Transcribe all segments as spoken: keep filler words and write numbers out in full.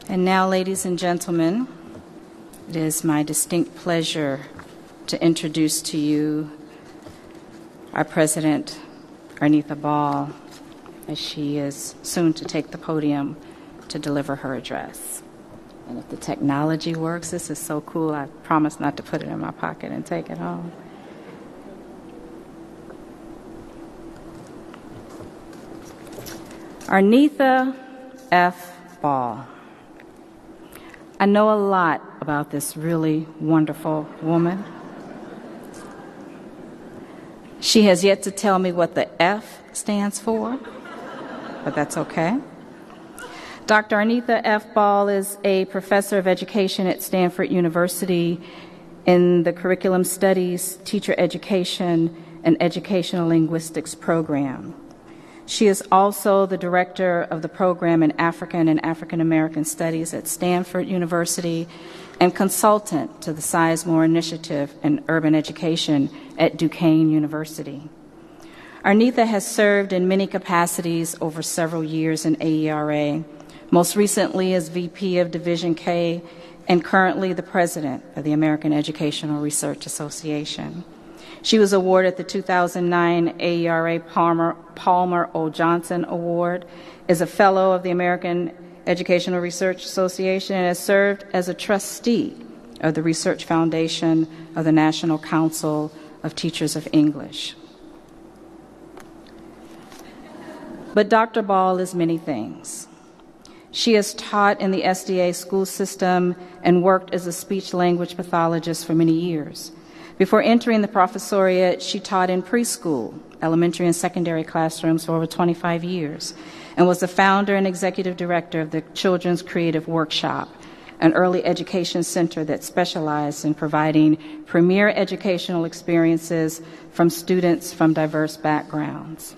And now, ladies and gentlemen, it is my distinct pleasure to introduce to you our President, Arnetha Ball, as she is soon to take the podium to deliver her address. And if the technology works, this is so cool, I promise not to put it in my pocket and take it home. Arnetha F. Ball. I know a lot about this really wonderful woman. She has yet to tell me what the F stands for, but that's okay. Doctor Arnetha F. Ball is a professor of education at Stanford University in the Curriculum Studies, Teacher Education, and Educational Linguistics program. She is also the director of the program in African and African American Studies at Stanford University and consultant to the Sizemore Initiative in Urban Education at Duquesne University. Arnetha has served in many capacities over several years in A E R A, most recently as V P of Division K and currently the president of the American Educational Research Association. She was awarded the two thousand nine A E R A Palmer, Palmer O. Johnson Award, is a fellow of the American Educational Research Association, and has served as a trustee of the Research Foundation of the National Council of Teachers of English. But Doctor Ball is many things. She has taught in the S D A school system and worked as a speech-language pathologist for many years. Before entering the professoriate, she taught in preschool, elementary, and secondary classrooms for over twenty-five years, and was the founder and executive director of the Children's Creative Workshop, an early education center that specialized in providing premier educational experiences from students from diverse backgrounds.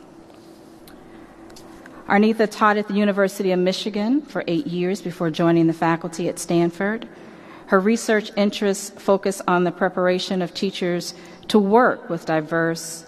Arnetha taught at the University of Michigan for eight years before joining the faculty at Stanford. Her research interests focus on the preparation of teachers to work with diverse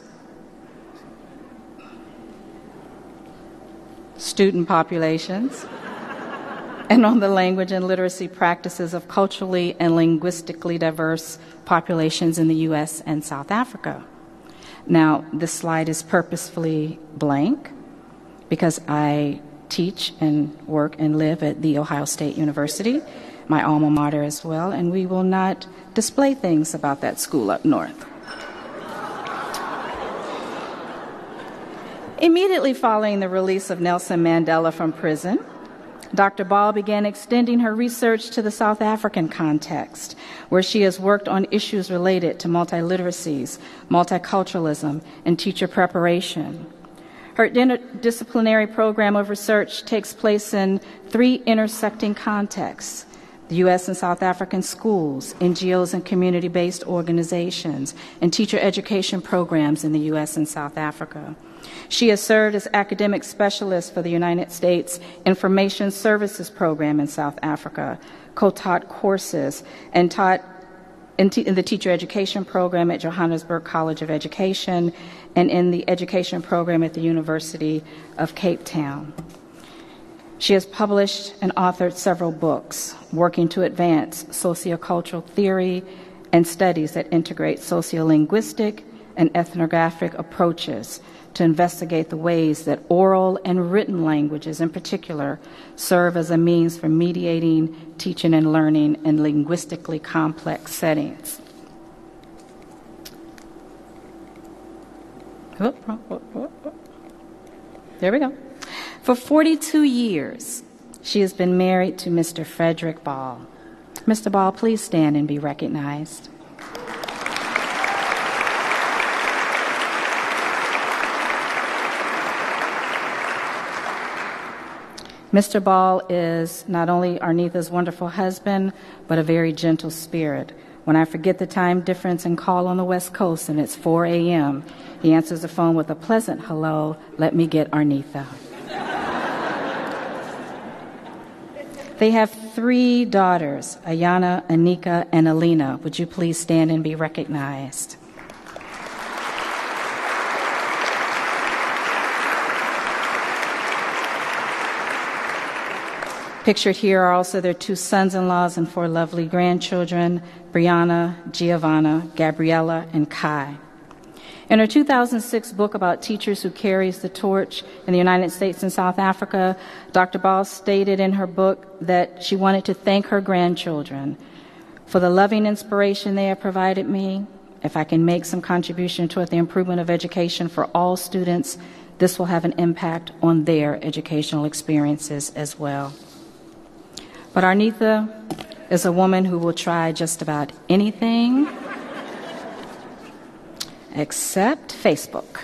student populations and on the language and literacy practices of culturally and linguistically diverse populations in the U S and South Africa. Now, this slide is purposefully blank because I teach and work and live at The Ohio State University, my alma mater as well, and we will not display things about that school up north. Immediately following the release of Nelson Mandela from prison, Doctor Ball began extending her research to the South African context, where she has worked on issues related to multiliteracies, multiculturalism, and teacher preparation. Her interdisciplinary program of research takes place in three intersecting contexts: the U S and South African schools, N G Os and community-based organizations, and teacher education programs in the U S and South Africa. She has served as academic specialist for the United States Information Services Program in South Africa, co-taught courses, and taught in, in the teacher education program at Johannesburg College of Education and in the education program at the University of Cape Town. She has published and authored several books working to advance sociocultural theory and studies that integrate sociolinguistic and ethnographic approaches to investigate the ways that oral and written languages in particular serve as a means for mediating teaching and learning in linguistically complex settings. There we go. For forty-two years, she has been married to Mister Frederick Ball. Mister Ball, please stand and be recognized. Mister Ball is not only Arnetha's wonderful husband, but a very gentle spirit. When I forget the time difference and call on the West Coast and it's four a.m., he answers the phone with a pleasant hello, let me get Arnetha. They have three daughters, Ayana, Anika, and Alina. Would you please stand and be recognized? Pictured here are also their two sons-in-laws and four lovely grandchildren, Brianna, Giovanna, Gabriella, and Kai. In her two thousand six book about teachers who carries the torch in the United States and South Africa, Doctor Ball stated in her book that she wanted to thank her grandchildren for the loving inspiration they have provided me. If I can make some contribution toward the improvement of education for all students, this will have an impact on their educational experiences as well. But Arnitha is a woman who will try just about anything except Facebook.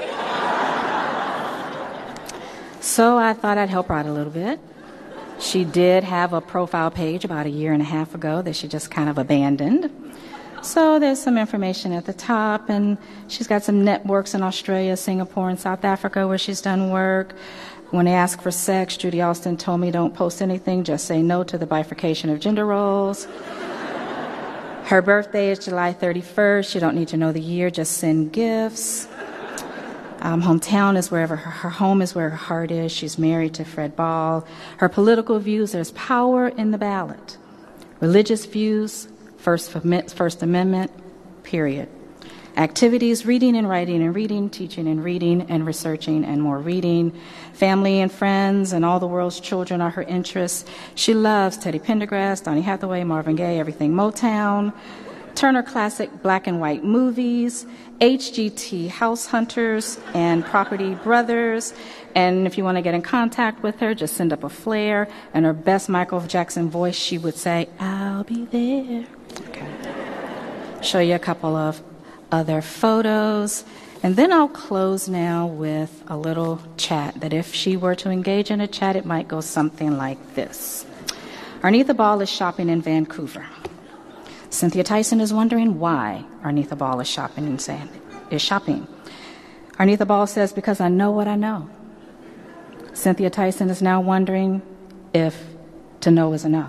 So I thought I'd help her out a little bit. She did have a profile page about a year and a half ago that she just kind of abandoned. So there's some information at the top, and she's got some networks in Australia, Singapore, and South Africa where she's done work. When they ask for sex, Judy Austin told me, don't post anything, just say no to the bifurcation of gender roles. Her birthday is July thirty-first. You don't need to know the year, just send gifts. Um, hometown is wherever her, her home is, where her heart is. She's married to Fred Ball. Her political views, there's power in the ballot. Religious views, First, First Amendment, period. Activities, reading and writing and reading, teaching and reading and researching and more reading. Family and friends and all the world's children are her interests. She loves Teddy Pendergrass, Donny Hathaway, Marvin Gaye, everything Motown, Turner Classic black and white movies, H G T House Hunters, and Property Brothers. And if you want to get in contact with her, just send up a flare. And her best Michael Jackson voice, she would say, I'll be there. Okay. Show you a couple of other photos. And then I'll close now with a little chat that if she were to engage in a chat, it might go something like this. Arnitha Ball is shopping in Vancouver. Cynthia Tyson is wondering why Arnitha Ball is shopping and saying is shopping. Arnitha Ball says, because I know what I know. Cynthia Tyson is now wondering if to know is enough.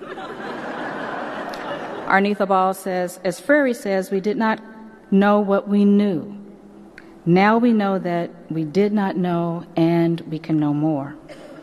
Arnitha Ball says, as Freire says, we did not know what we knew. Now we know that we did not know and we can know more.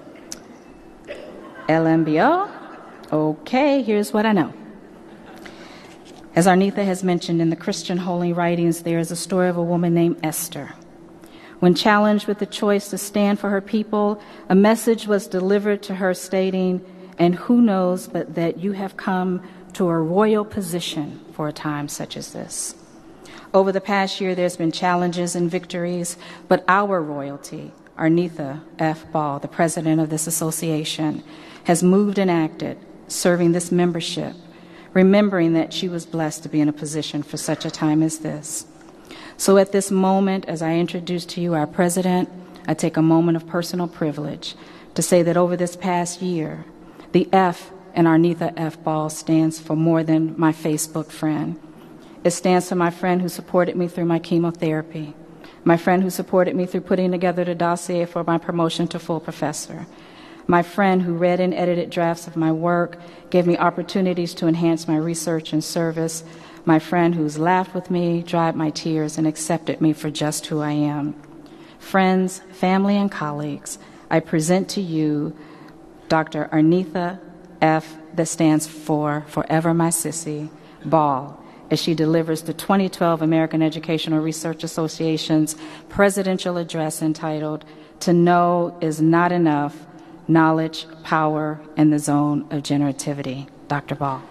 L M B O, okay, here's what I know. As Arnitha has mentioned in the Christian holy writings, there is a story of a woman named Esther. When challenged with the choice to stand for her people, a message was delivered to her stating, and who knows but that you have come to a royal position for a time such as this. Over the past year, there's been challenges and victories, but our royalty, Arnitha F. Ball, the president of this association, has moved and acted, serving this membership, remembering that she was blessed to be in a position for such a time as this. So at this moment, as I introduce to you our president, I take a moment of personal privilege to say that over this past year, the F in Arnitha F. Ball stands for more than my Facebook friend. It stands for my friend who supported me through my chemotherapy, my friend who supported me through putting together the dossier for my promotion to full professor, my friend who read and edited drafts of my work, gave me opportunities to enhance my research and service, my friend who's laughed with me, dried my tears, and accepted me for just who I am. Friends, family, and colleagues, I present to you Doctor Arnitha F., that stands for Forever My Sissy, Ball, as she delivers the twenty twelve American Educational Research Association's presidential address entitled, To Know Is Not Enough, Knowledge, Power, and the Zone of Generativity. Doctor Ball.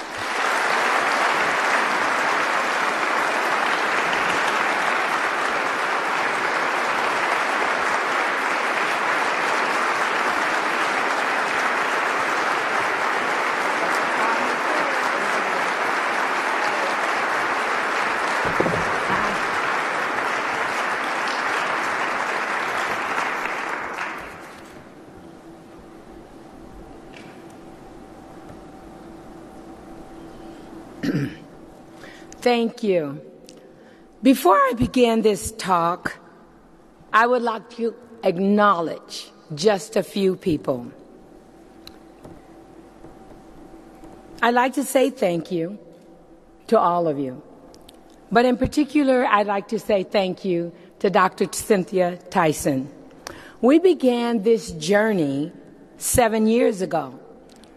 Thank you. Before I begin this talk, I would like to acknowledge just a few people. I'd like to say thank you to all of you. But in particular, I'd like to say thank you to Doctor Cynthia Tyson. We began this journey seven years ago.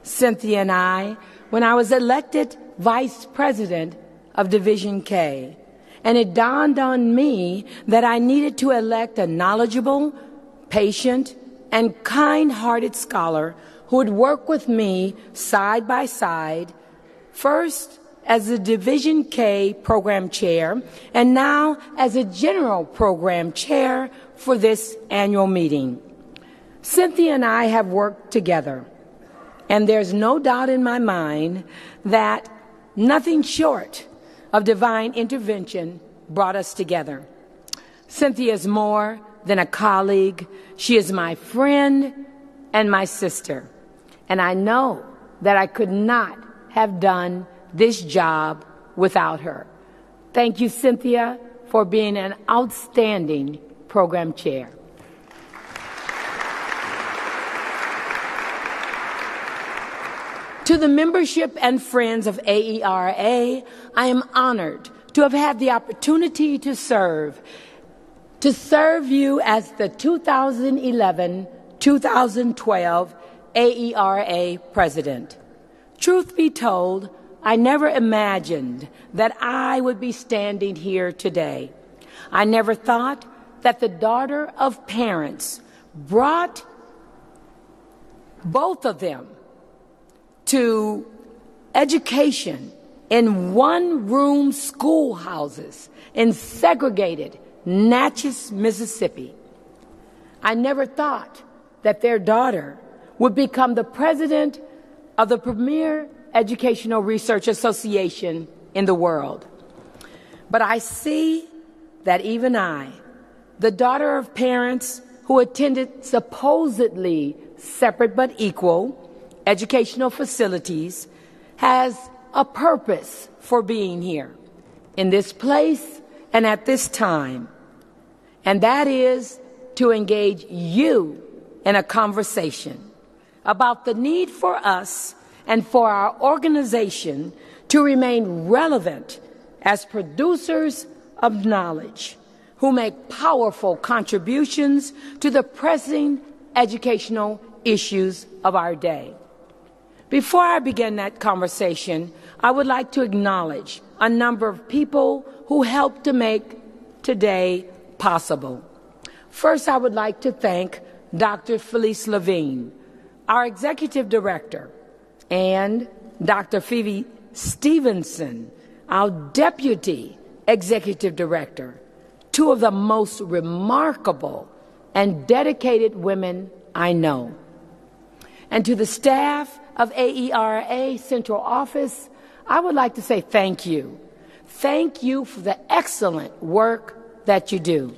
Cynthia and I, when I was elected Vice President of Division K. And it dawned on me that I needed to elect a knowledgeable, patient, and kind-hearted scholar who would work with me side by side, first as the Division K program chair, and now as a general program chair for this annual meeting. Cynthia and I have worked together, and there's no doubt in my mind that nothing short of divine intervention brought us together. Cynthia is more than a colleague. She is my friend and my sister. And I know that I could not have done this job without her. Thank you, Cynthia, for being an outstanding program chair. To the membership and friends of A E R A, I am honored to have had the opportunity to serve, to serve you as the two thousand eleven two thousand twelve A E R A President. Truth be told, I never imagined that I would be standing here today. I never thought that the daughter of parents brought both of them to education in one-room schoolhouses in segregated Natchez, Mississippi. I never thought that their daughter would become the president of the premier educational research association in the world. But I see that even I, the daughter of parents who attended supposedly separate but equal educational facilities, has a purpose for being here in this place and at this time. And that is to engage you in a conversation about the need for us and for our organization to remain relevant as producers of knowledge who make powerful contributions to the pressing educational issues of our day. Before I begin that conversation, I would like to acknowledge a number of people who helped to make today possible. First, I would like to thank Doctor Felice Levine, our Executive Director, and Doctor Phoebe Stevenson, our Deputy Executive Director, two of the most remarkable and dedicated women I know. And to the staff of A E R A Central Office, I would like to say thank you. Thank you for the excellent work that you do.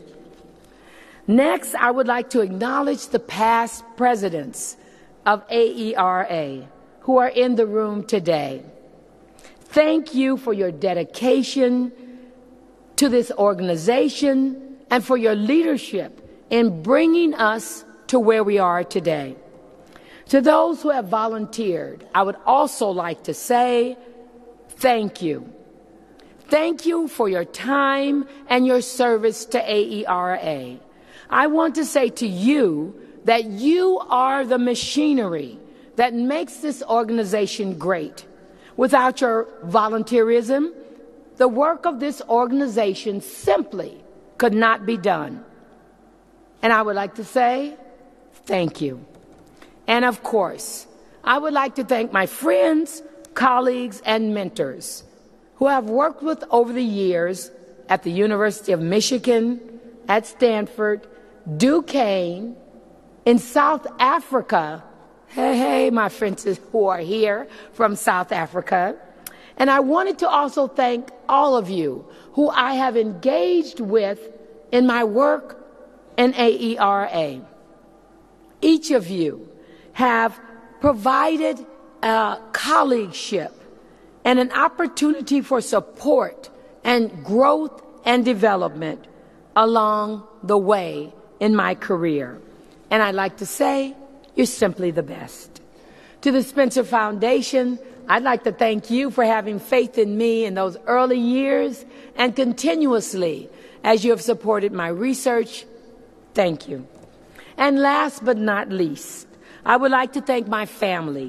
Next, I would like to acknowledge the past presidents of A E R A who are in the room today. Thank you for your dedication to this organization and for your leadership in bringing us to where we are today. To those who have volunteered, I would also like to say thank you. Thank you for your time and your service to A E R A. I want to say to you that you are the machinery that makes this organization great. Without your volunteerism, the work of this organization simply could not be done. And I would like to say thank you. And of course, I would like to thank my friends, colleagues, and mentors who I've worked with over the years at the University of Michigan, at Stanford, Duquesne, in South Africa. Hey, hey, my friends who are here from South Africa. And I wanted to also thank all of you who I have engaged with in my work in A E R A. Each of you have provided a colleagueship and an opportunity for support and growth and development along the way in my career. And I'd like to say, you're simply the best. To the Spencer Foundation, I'd like to thank you for having faith in me in those early years and continuously as you have supported my research. Thank you. And last but not least, I would like to thank my family.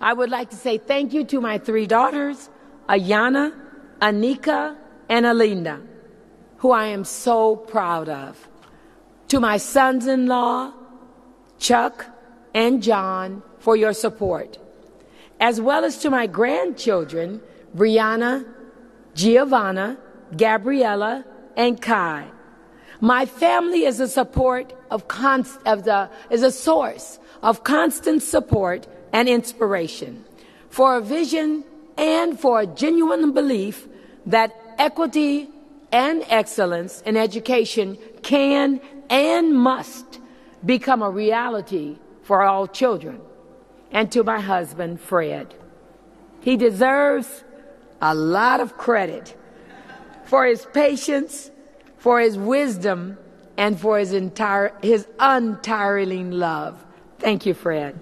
I would like to say thank you to my three daughters, Ayana, Anika, and Alinda, who I am so proud of. To my sons-in-law, Chuck and John, for your support, as well as to my grandchildren, Brianna, Giovanna, Gabriella, and Kai. My family is a support of const, of the, is a source of constant support and inspiration for a vision and for a genuine belief that equity and excellence in education can and must become a reality for all children. And to my husband, Fred. He deserves a lot of credit for his patience, for his wisdom, and for his entire, his untiring love. Thank you, Fred.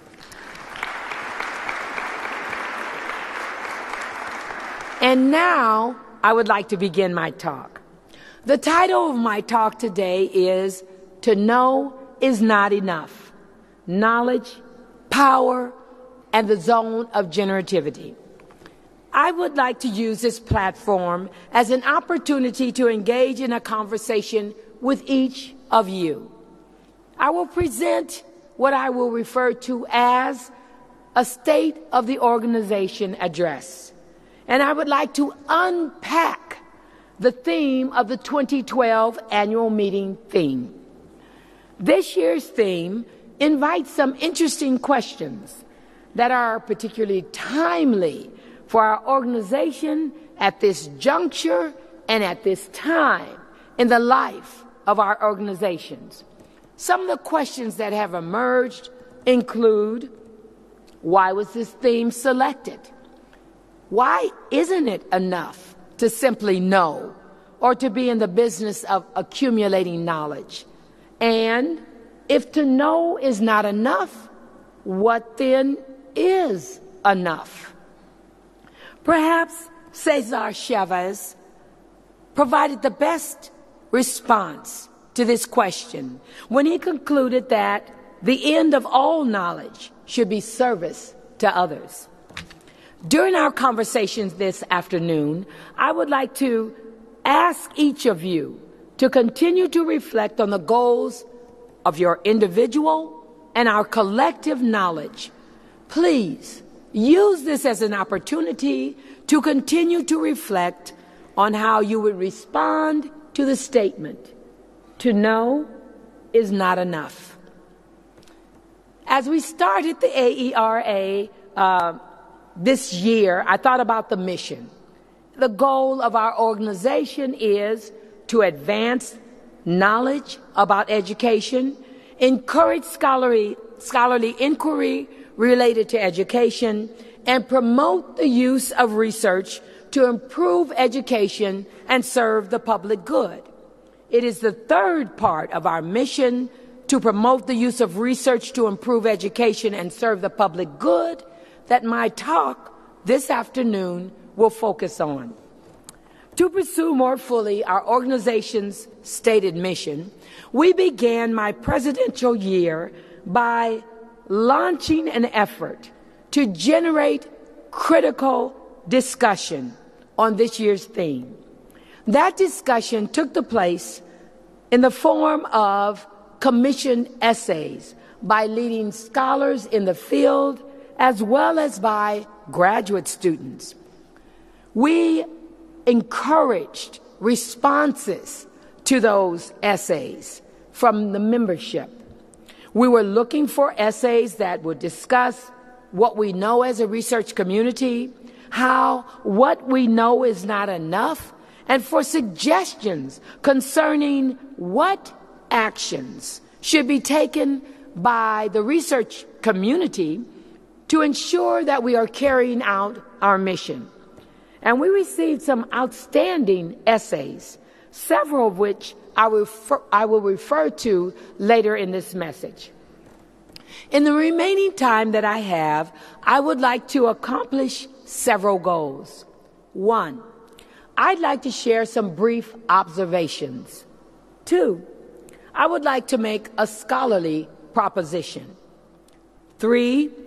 And now, I would like to begin my talk. The title of my talk today is To Know Is Not Enough: Knowledge, Power, and the Zone of Generativity. I would like to use this platform as an opportunity to engage in a conversation with each of you. I will present what I will refer to as a State of the Organization address. And I would like to unpack the theme of the twenty twelve annual meeting theme. This year's theme invites some interesting questions that are particularly timely for our organization at this juncture and at this time in the life of our organizations. Some of the questions that have emerged include: why was this theme selected? Why isn't it enough to simply know or to be in the business of accumulating knowledge? And if to know is not enough, what then is enough? Perhaps Cesar Chavez provided the best response to this question when he concluded that the end of all knowledge should be service to others. During our conversations this afternoon, I would like to ask each of you to continue to reflect on the goals of your individual and our collective knowledge. Please use this as an opportunity to continue to reflect on how you would respond to the statement, to know is not enough. As we started the A E R A uh, this year, I thought about the mission. The goal of our organization is to advance knowledge about education, encourage scholarly, scholarly inquiry related to education, and promote the use of research to improve education and serve the public good. It is the third part of our mission to promote the use of research to improve education and serve the public good that my talk this afternoon will focus on. To pursue more fully our organization's stated mission, we began my presidential year by launching an effort to generate critical discussion on this year's theme. That discussion took the place in the form of commissioned essays by leading scholars in the field as well as by graduate students. We encouraged responses to those essays from the membership. We were looking for essays that would discuss what we know as a research community, how what we know is not enough, and for suggestions concerning what actions should be taken by the research community to ensure that we are carrying out our mission. And we received some outstanding essays, several of which I will, refer, I will refer to later in this message. In the remaining time that I have, I would like to accomplish several goals. One, I'd like to share some brief observations. Two, I would like to make a scholarly proposition. Three,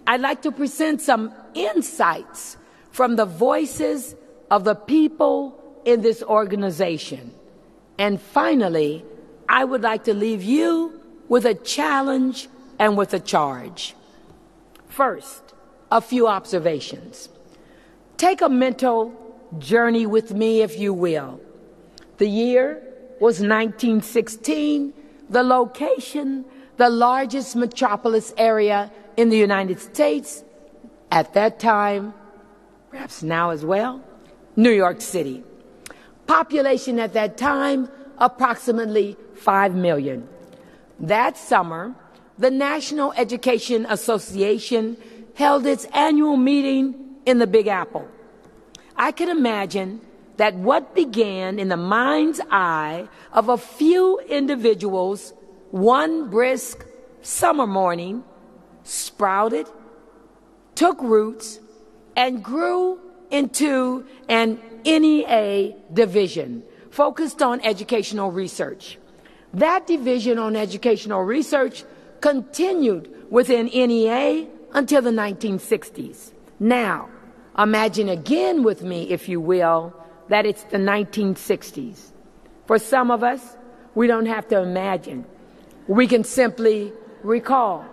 I'd like to present some insights from the voices of the people in this organization. And finally, I would like to leave you with a challenge and with a charge. First, a few observations. Take a mental journey with me, if you will. The year was nineteen sixteen, the location, the largest metropolis area in the United States, at that time, perhaps now as well, New York City. Population at that time, approximately five million. That summer, the National Education Association held its annual meeting in the Big Apple. I can imagine that what began in the mind's eye of a few individuals one brisk summer morning sprouted, took roots, and grew into an N E A division focused on educational research. That division on educational research continued within N E A until the nineteen sixties. Now, imagine again with me, if you will, that it's the nineteen sixties. For some of us, we don't have to imagine. We can simply recall.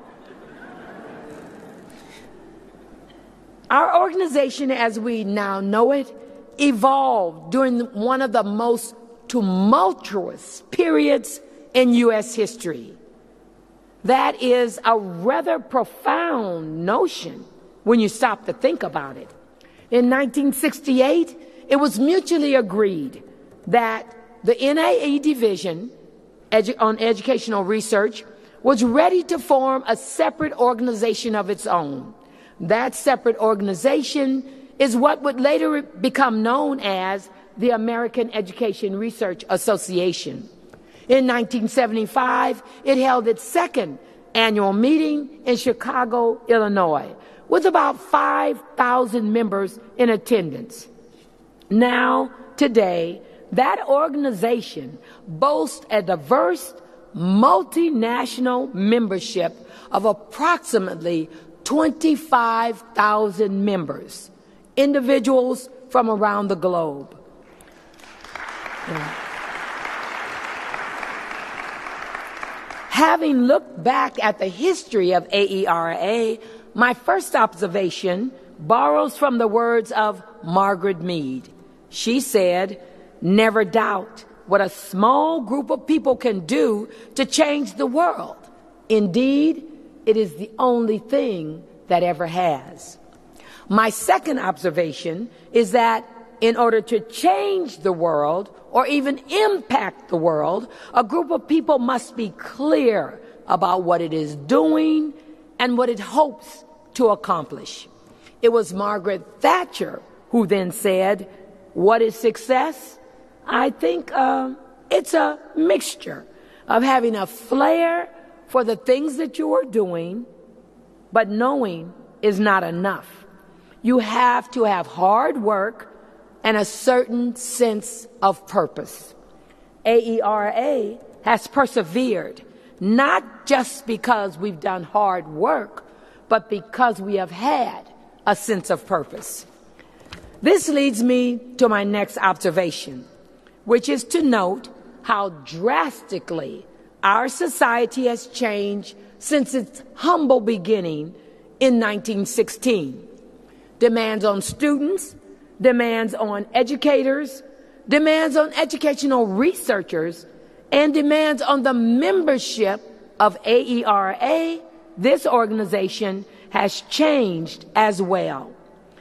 Our organization, as we now know it, evolved during one of the most tumultuous periods in U S history. That is a rather profound notion when you stop to think about it. In nineteen sixty-eight, it was mutually agreed that the N A E division edu- on educational research was ready to form a separate organization of its own. That separate organization is what would later become known as the American Education Research Association. In nineteen seventy-five, it held its second annual meeting in Chicago, Illinois, with about five thousand members in attendance. Now, today, that organization boasts a diverse, multinational membership of approximately twenty-five thousand members, individuals from around the globe. Yeah. Having looked back at the history of A E R A, my first observation borrows from the words of Margaret Mead. She said, "Never doubt what a small group of people can do to change the world. Indeed, it is the only thing that ever has." My second observation is that in order to change the world or even impact the world, a group of people must be clear about what it is doing and what it hopes to accomplish. It was Margaret Thatcher who then said, "What is success? I think uh, it's a mixture of having a flair for the things that you are doing, but knowing is not enough. You have to have hard work and a certain sense of purpose." A E R A has persevered, not just because we've done hard work, but because we have had a sense of purpose. This leads me to my next observation, which is to note how drastically our society has changed since its humble beginning in nineteen sixteen. Demands on students, demands on educators, demands on educational researchers, and demands on the membership of A E R A, this organization, has changed as well.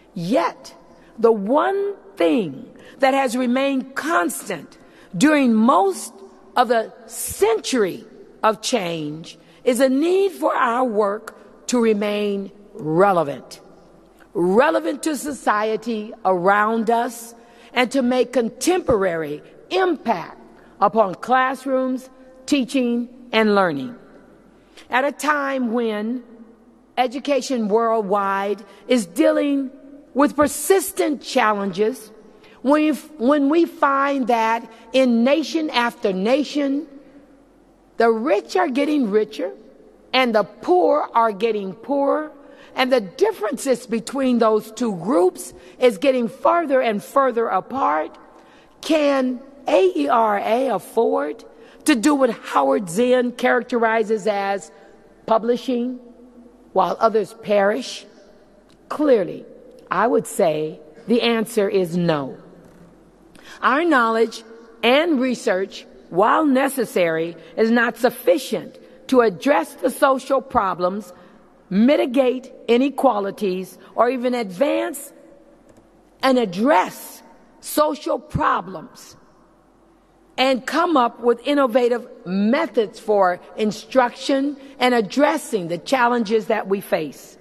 Yet, the one thing that has remained constant during most of the century of change is a need for our work to remain relevant. Relevant to society around us and to make contemporary impact upon classrooms, teaching, and learning. At a time when education worldwide is dealing with persistent challenges, when, when we find that in nation after nation, the rich are getting richer and the poor are getting poorer, and the differences between those two groups is getting further and further apart, can A E R A afford to do what Howard Zinn characterizes as publishing while others perish? Clearly, I would say the answer is no. Our knowledge and research, while necessary, is not sufficient to address the social problems, mitigate inequalities, or even advance and address social problems and come up with innovative methods for instruction and addressing the challenges that we face.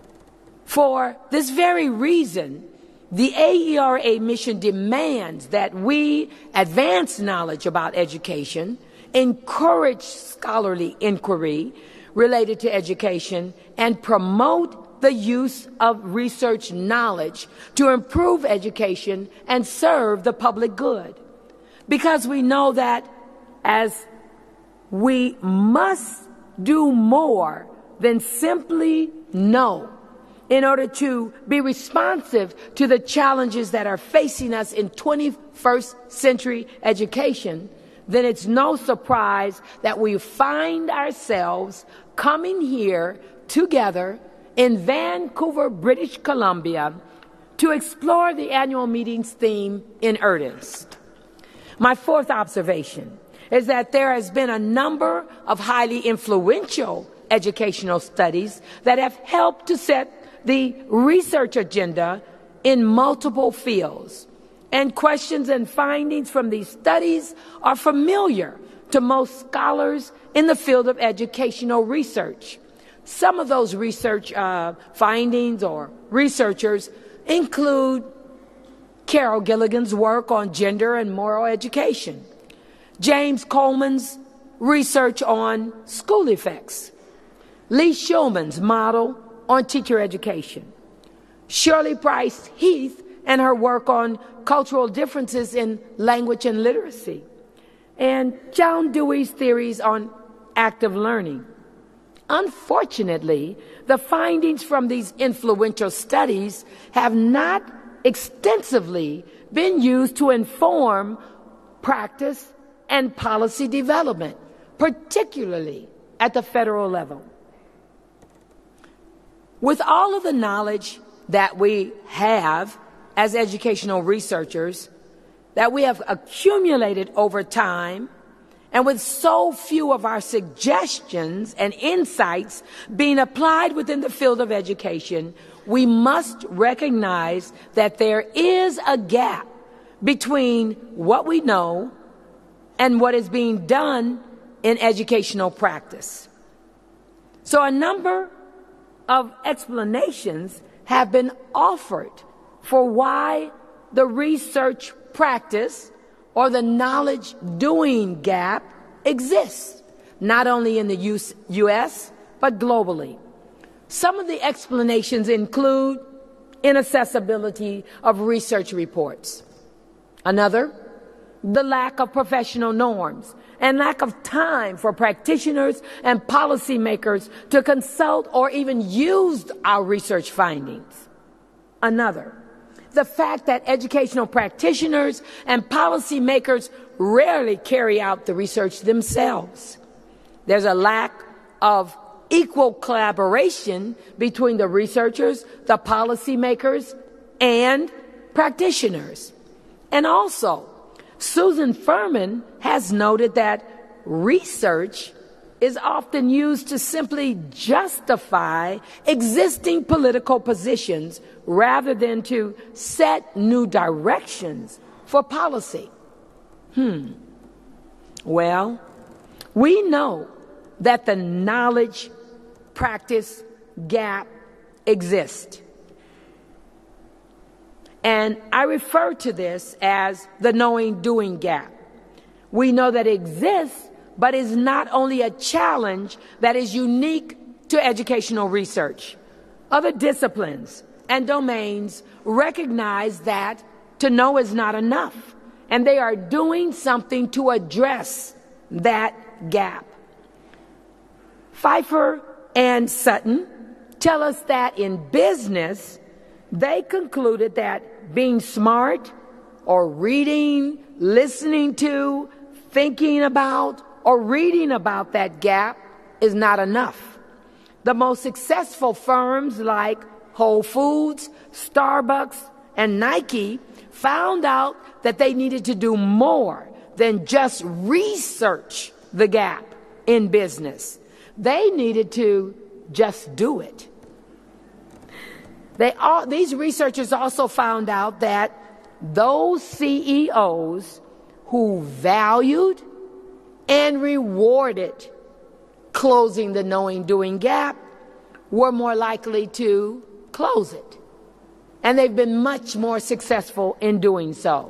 For this very reason, the A E R A mission demands that we advance knowledge about education, encourage scholarly inquiry related to education, and promote the use of research knowledge to improve education and serve the public good. Because we know that as we must do more than simply know in order to be responsive to the challenges that are facing us in twenty-first century education, then it's no surprise that we find ourselves coming here together in Vancouver, British Columbia, to explore the annual meeting's theme in earnest. My fourth observation is that there has been a number of highly influential educational studies that have helped to set the research agenda in multiple fields. And questions and findings from these studies are familiar to most scholars in the field of educational research. Some of those research uh, findings or researchers include Carol Gilligan's work on gender and moral education, James Coleman's research on school effects, Lee Shulman's model on teacher education, Shirley Price Heath and her work on cultural differences in language and literacy, and John Dewey's theories on active learning. Unfortunately, the findings from these influential studies have not extensively been used to inform practice and policy development, particularly at the federal level. With all of the knowledge that we have as educational researchers, that we have accumulated over time, and with so few of our suggestions and insights being applied within the field of education, we must recognize that there is a gap between what we know and what is being done in educational practice. So a number of explanations have been offered for why the research practice or the knowledge doing gap exists, not only in the U S, but globally. Some of the explanations include inaccessibility of research reports. Another, the lack of professional norms and lack of time for practitioners and policymakers to consult or even use our research findings. Another, the fact that educational practitioners and policymakers rarely carry out the research themselves. There's a lack of equal collaboration between the researchers, the policymakers, and practitioners. And also, Susan Furman has noted that research is often used to simply justify existing political positions rather than to set new directions for policy. Hmm. Well, we know that the knowledge practice gap exists. And I refer to this as the knowing-doing gap. We know that it exists, but is not only a challenge that is unique to educational research. Other disciplines and domains recognize that to know is not enough, and they are doing something to address that gap. Pfeiffer and Sutton tell us that in business, they concluded that being smart or reading, listening to, thinking about, or reading about that gap is not enough. The most successful firms like Whole Foods, Starbucks, and Nike found out that they needed to do more than just research the gap in business. They needed to just do it. They all, these researchers also found out that those C E Os who valued and rewarded closing the knowing-doing gap were more likely to close it. And they've been much more successful in doing so.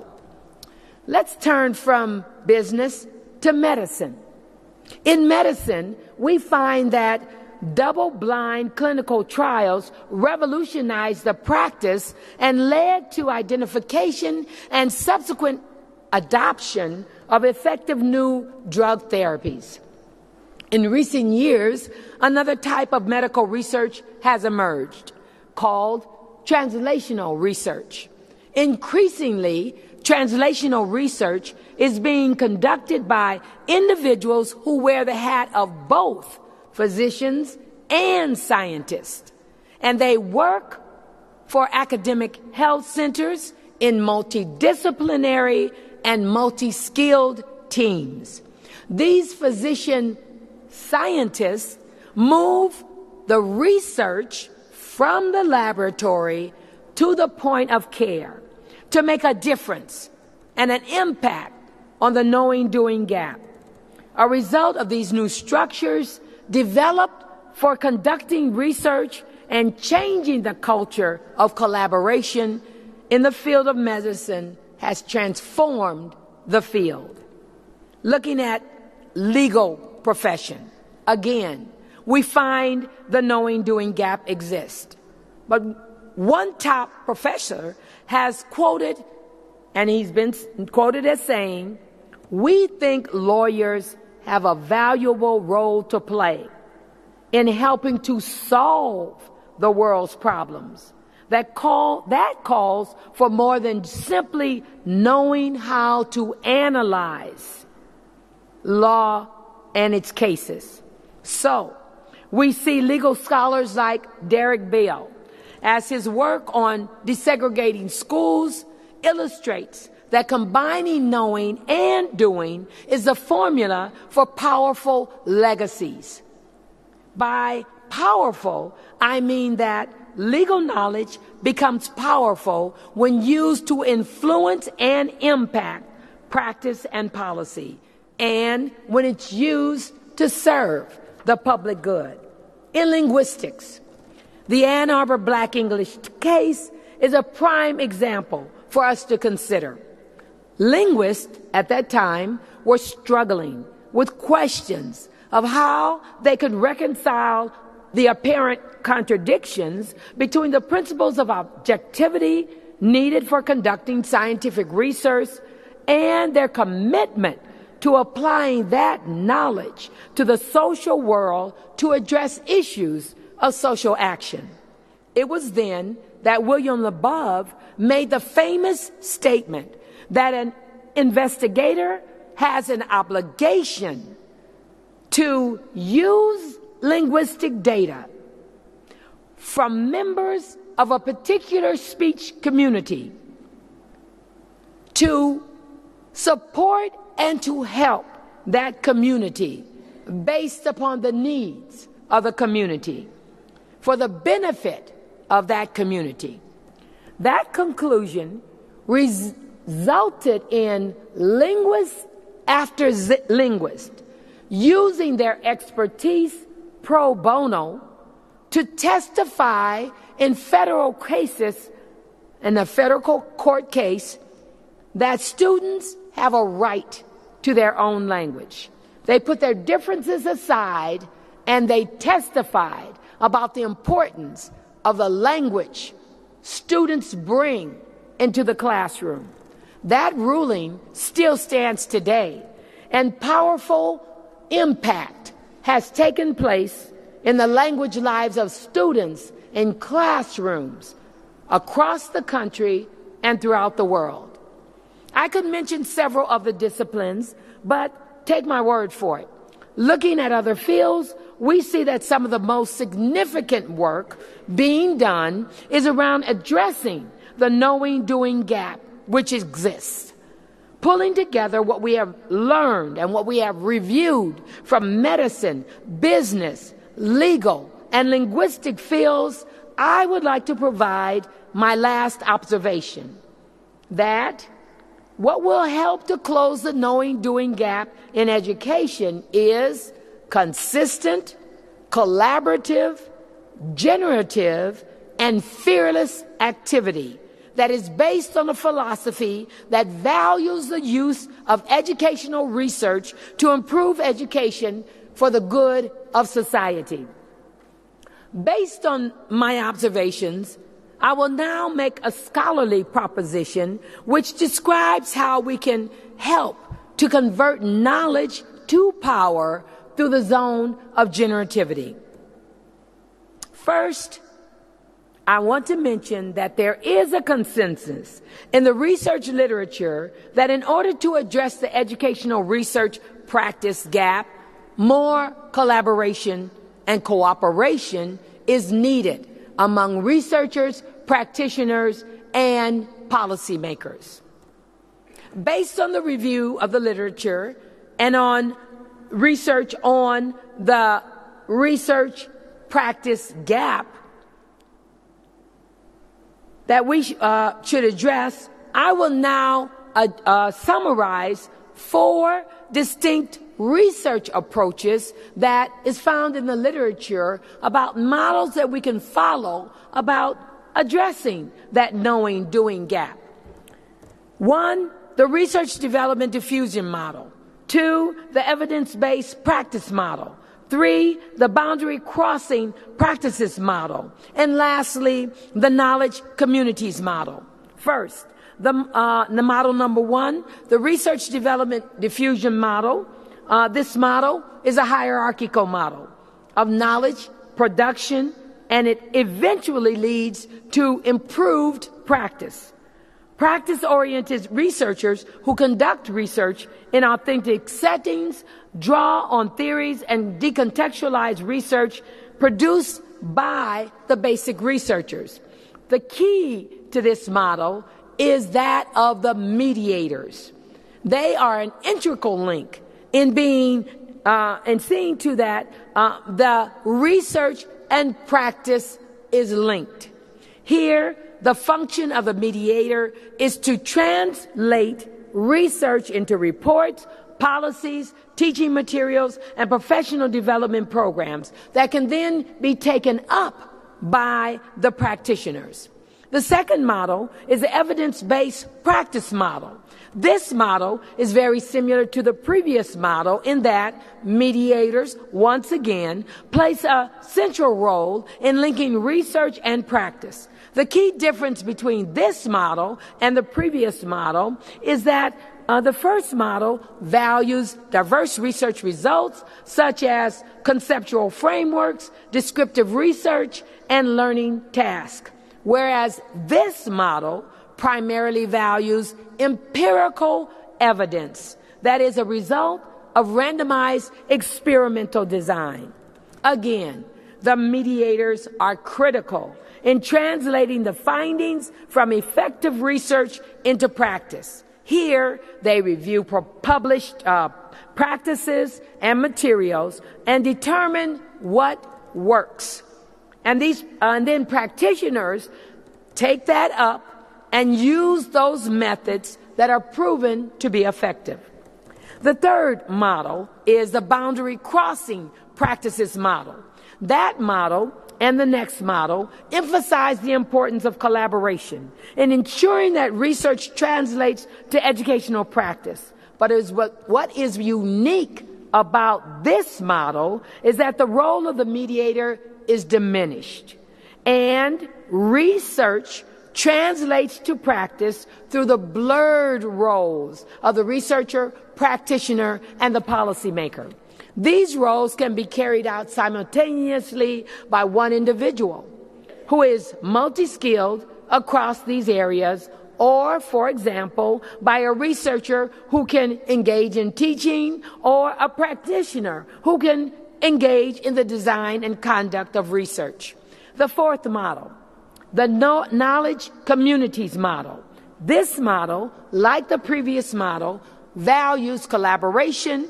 Let's turn from business to medicine. In medicine, we find that double-blind clinical trials revolutionized the practice and led to identification and subsequent adoption of effective new drug therapies. In recent years, another type of medical research has emerged, called translational research. Increasingly, translational research is being conducted by individuals who wear the hat of both physicians and scientists, and they work for academic health centers in multidisciplinary and multi-skilled teams. These physician scientists move the research from the laboratory to the point of care to make a difference and an impact on the knowing-doing gap. A result of these new structures developed for conducting research and changing the culture of collaboration in the field of medicine has transformed the field. Looking at legal profession, again, we find the knowing-doing gap exists. But one top professor has quoted, and he's been quoted as saying, "We think lawyers have a valuable role to play in helping to solve the world's problems. That call that calls for more than simply knowing how to analyze law and its cases." So, we see legal scholars like Derek Bell, as his work on desegregating schools illustrates that combining knowing and doing is the formula for powerful legacies. By powerful, I mean that legal knowledge becomes powerful when used to influence and impact practice and policy, and when it's used to serve the public good. In linguistics, the Ann Arbor Black English case is a prime example for us to consider. Linguists at that time were struggling with questions of how they could reconcile the apparent contradictions between the principles of objectivity needed for conducting scientific research and their commitment to applying that knowledge to the social world to address issues of social action. It was then that William LaBeouf made the famous statement that an investigator has an obligation to use linguistic data from members of a particular speech community to support and to help that community based upon the needs of the community for the benefit of that community. That conclusion res- resulted in linguist after z- linguist using their expertise pro bono to testify in federal cases, in a federal court case, that students have a right to their own language. They put their differences aside and they testified about the importance of the language students bring into the classroom. That ruling still stands today, and powerful impact has taken place in the language lives of students in classrooms across the country and throughout the world. I could mention several of the disciplines, but take my word for it. Looking at other fields, we see that some of the most significant work being done is around addressing the knowing-doing gap which exists, pulling together what we have learned and what we have reviewed from medicine, business, legal, and linguistic fields. I would like to provide my last observation, that what will help to close the knowing-doing gap in education is consistent, collaborative, generative, and fearless activity that is based on a philosophy that values the use of educational research to improve education for the good of society. Based on my observations, I will now make a scholarly proposition which describes how we can help to convert knowledge to power through the zone of generativity. First, I want to mention that there is a consensus in the research literature that in order to address the educational research practice gap, more collaboration and cooperation is needed among researchers, practitioners, and policymakers. Based on the review of the literature and on research on the research practice gap that we uh, should address, I will now uh, uh, summarize four distinct research approaches that is found in the literature about models that we can follow about addressing that knowing-doing gap. One, the research development diffusion model. Two, the evidence-based practice model. Three, the boundary crossing practices model. And lastly, the knowledge communities model. First, the, uh, the model number one, the research development diffusion model. Uh, this model is a hierarchical model of knowledge, production, and it eventually leads to improved practice. Practice-oriented researchers who conduct research in authentic settings draw on theories and decontextualize research produced by the basic researchers. The key to this model is that of the mediators. They are an integral link in being uh, and seeing to that uh, the research and practice is linked. Here, the function of a mediator is to translate research into reports, policies, teaching materials, and professional development programs that can then be taken up by the practitioners. The second model is the evidence-based practice model. This model is very similar to the previous model in that mediators, once again, place a central role in linking research and practice. The key difference between this model and the previous model is that uh, the first model values diverse research results such as conceptual frameworks, descriptive research, and learning tasks, whereas this model primarily values empirical evidence that is a result of randomized experimental design. Again, the mediators are critical in translating the findings from effective research into practice. Here, they review published uh, practices and materials and determine what works. And, these, uh, and then practitioners take that up and use those methods that are proven to be effective. The third model is the boundary crossing practices model. That model and the next model emphasize the importance of collaboration in ensuring that research translates to educational practice. But is what, what is unique about this model is that the role of the mediator is diminished, and research translates to practice through the blurred roles of the researcher, practitioner, and the policymaker. These roles can be carried out simultaneously by one individual who is multi-skilled across these areas, or, for example, by a researcher who can engage in teaching, or a practitioner who can engage in the design and conduct of research. The fourth model, the knowledge communities model. This model, like the previous model, values collaboration.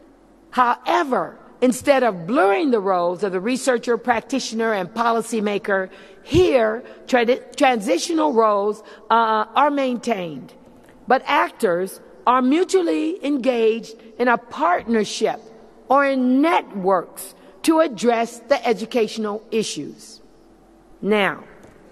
However, instead of blurring the roles of the researcher, practitioner, and policymaker, here tra- transitional roles uh, are maintained. But actors are mutually engaged in a partnership or in networks to address the educational issues. Now,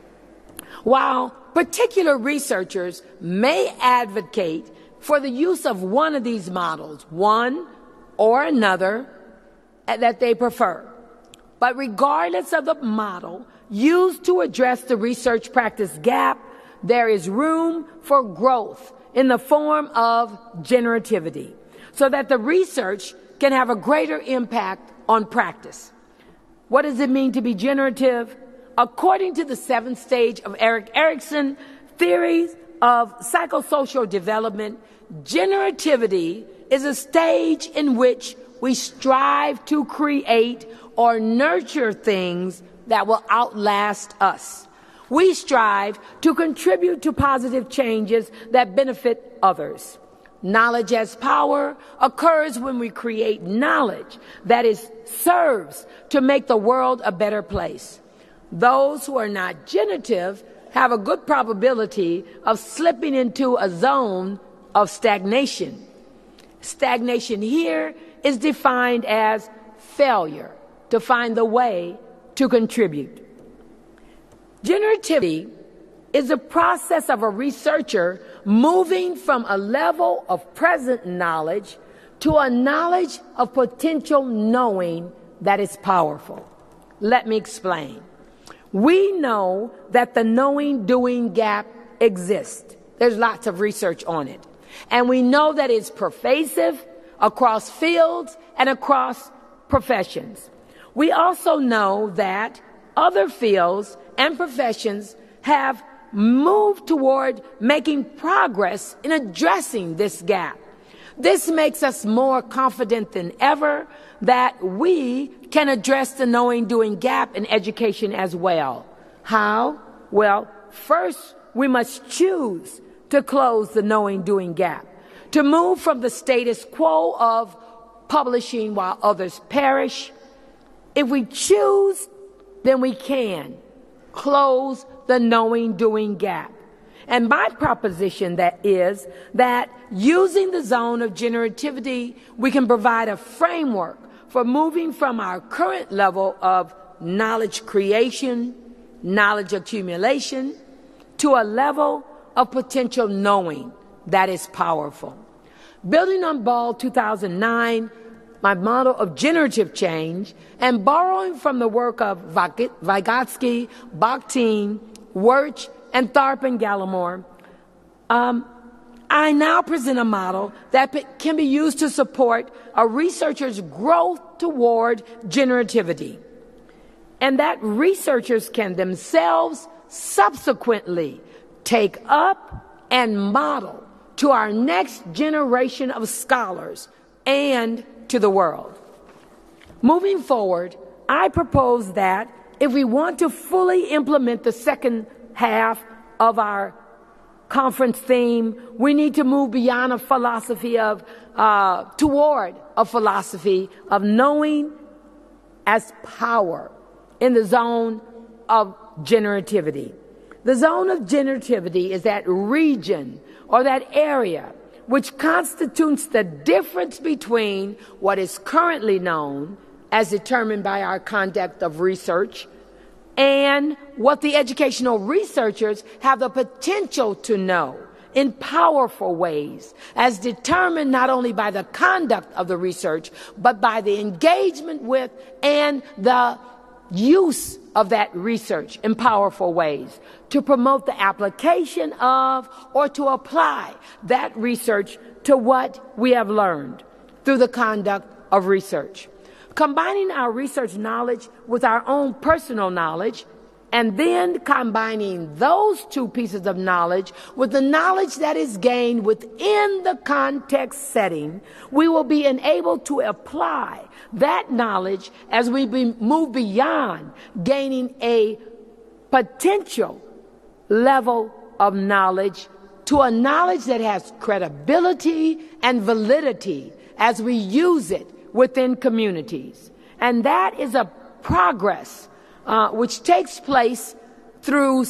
while particular researchers may advocate for the use of one of these models, one or another that they prefer, but regardless of the model used to address the research practice gap, there is room for growth in the form of generativity, so that the research can have a greater impact on practice. What does it mean to be generative? According to the seventh stage of Erik Erikson theories of psychosocial development, generativity is a stage in which we strive to create or nurture things that will outlast us. We strive to contribute to positive changes that benefit others. Knowledge as power occurs when we create knowledge that is serves to make the world a better place. Those who are not generative have a good probability of slipping into a zone of stagnation. Stagnation here is defined as failure to find the way to contribute. Generativity is the process of a researcher moving from a level of present knowledge to a knowledge of potential knowing that is powerful. Let me explain. We know that the knowing-doing gap exists. There's lots of research on it. And we know that it's pervasive across fields and across professions. We also know that other fields and professions have moved toward making progress in addressing this gap. This makes us more confident than ever that we can address the knowing-doing gap in education as well. How? Well, first, we must choose to close the knowing-doing gap, to move from the status quo of publishing while others perish. If we choose, then we can close the knowing-doing gap. And my proposition that is that using the zone of generativity, we can provide a framework for moving from our current level of knowledge creation, knowledge accumulation, to a level of potential knowing that is powerful. Building on Ball two thousand nine, my model of generative change, and borrowing from the work of Vygotsky, Bakhtin, Wirch, and Tharp and Gallimore, um, I now present a model that can be used to support a researcher's growth toward generativity, and that researchers can themselves subsequently take up and model to our next generation of scholars and to the world. Moving forward, I propose that if we want to fully implement the second half of our conference theme, we need to move beyond a philosophy of, uh, toward a philosophy of knowing as power in the zone of generativity. The zone of generativity is that region or that area which constitutes the difference between what is currently known as determined by our conduct of research and what the educational researchers have the potential to know in powerful ways, as determined not only by the conduct of the research, but by the engagement with and the use of that research in powerful ways to promote the application of or to apply that research to what we have learned through the conduct of research. Combining our research knowledge with our own personal knowledge, and then combining those two pieces of knowledge with the knowledge that is gained within the context setting, we will be enabled to apply that knowledge as we be, move beyond gaining a potential level of knowledge to a knowledge that has credibility and validity as we use it within communities. And that is a progress uh, which takes place through